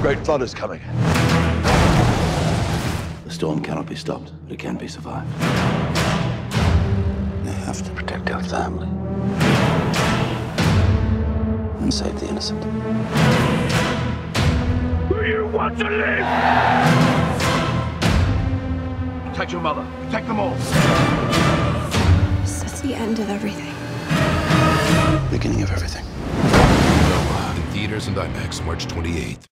great flood is coming. The storm cannot be stopped, but it can be survived. They have to protect our family and save the innocent. Do you want to live? Protect your mother. Protect them all. This is the end of everything. Beginning of everything. In theaters and IMAX, March 28th.